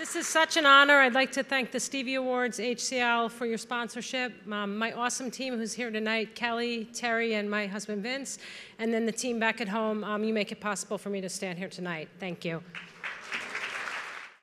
This is such an honor. I'd like to thank the Stevie Awards, HCL, for your sponsorship, my awesome team who's here tonight, Kelly, Terry, and my husband Vince, and then the team back at home. You make it possible for me to stand here tonight. Thank you.